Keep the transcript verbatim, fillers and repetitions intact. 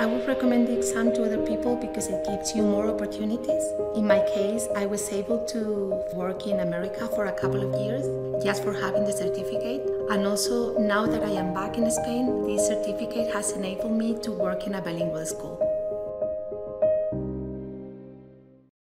I would recommend the exam to other people because it gives you more opportunities. In my case, I was able to work in America for a couple of years just for having the certificate. And also, now that I am back in Spain, this certificate has enabled me to work in a bilingual school.